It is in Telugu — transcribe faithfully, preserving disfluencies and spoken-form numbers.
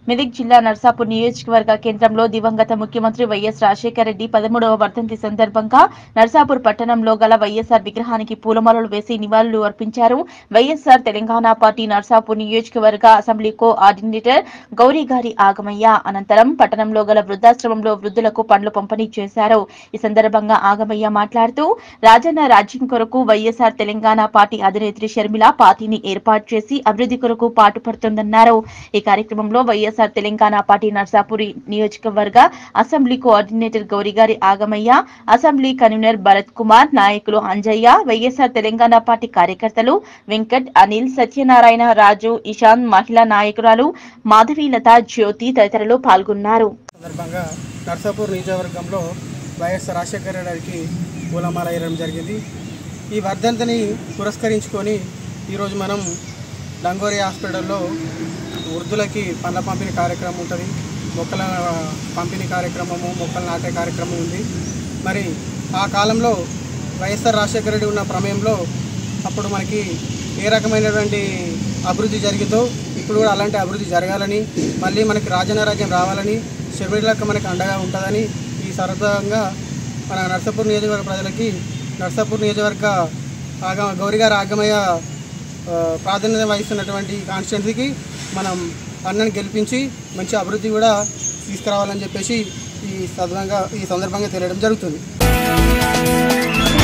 మెదక్ జిల్లా నర్సాపూర్ నియోజకవర్గ కేంద్రంలో దివంగత ముఖ్యమంత్రి వైఎస్ రాజశేఖర రెడ్డి పదమూడవ వర్ధంతి సందర్భంగా నర్సాపూర్ పట్టణంలో గల వైఎస్ఆర్ విగ్రహానికి పూలమాలలు వేసి నివాళులు అర్పించారు. వైఎస్ఆర్ తెలంగాణ పార్టీ నర్సాపూర్ నియోజకవర్గ అసెంబ్లీ కో ఆర్డినేటర్ గౌరీగారి ఆగమయ్య అనంతరం పట్టణంలో గల వృద్ధాశ్రమంలో వృద్ధులకు పండ్లు పంపిణీ చేశారు. ఈ సందర్భంగా ఆగమయ్య మాట్లాడుతూ రాజన్న రాజ్యం కొరకు వైఎస్ఆర్ తెలంగాణ పార్టీ అధినేత్రి షర్మిల పార్టీని ఏర్పాటు చేసి అభివృద్ధి కొరకు పాటుపడుతుందన్నారు. ఈ కార్యక్రమంలో వైఎస్ఆర్ తెలంగాణ పార్టీ నర్సాపూర్ నియోజకవర్గ అసెంబ్లీ కోఆర్డినేటర్ గౌరీగారి ఆగమయ్య, అసెంబ్లీ కన్వీనర్ భరత్ కుమార్, నాయకులు అంజయ్య, వైఎస్ఆర్ తెలంగాణ పార్టీ కార్యకర్తలు వెంకట్, అనిల్, సత్యనారాయణ, రాజు, ఇషాన్, మహిళా నాయకురాలు మాధవీలత, జ్యోతి తదితరులు పాల్గొన్నారు. సందర్భంగా నర్సాపూర్ నియోజకవర్గంలో వైఎస్ రాజశేఖర రెడ్డికి పూలమాల వేయడం జరిగింది. ఈ వర్ధంతిని పురస్కరించుకొని ఈరోజు మనం డంగోరి హాస్పిటల్లో వృద్ధులకి పండ్ల పంపిణీ కార్యక్రమం ఉంటుంది, మొక్కల పంపిణీ కార్యక్రమము, మొక్కలు నాటే కార్యక్రమం ఉంది. మరి ఆ కాలంలో వైఎస్ఆర్ రాజశేఖర రెడ్డి ఉన్న ప్రమేయంలో అప్పుడు మనకి ఏ రకమైనటువంటి అభివృద్ధి జరిగిందో ఇప్పుడు కూడా అలాంటి అభివృద్ధి జరగాలని, మళ్ళీ మనకి రాజన్న రాజ్యం రావాలని, షర్మిలకు మనకి అండగా ఉంటుందని ఈ సరదాగా మన నర్సాపూర్ నియోజకవర్గ ప్రజలకి నర్సాపూర్ నియోజకవర్గ ఆగ గౌరీగారి ఆగమయ్య ప్రాధాన్యత వహిస్తున్నటువంటి కాన్స్టిట్యున్సీకి మనం అన్నని గెలిపించి మంచి అభివృద్ధి కూడా తీసుకురావాలని చెప్పేసి ఈ సందర్భంగా ఈ సందర్భంగా తెలియడం జరుగుతుంది.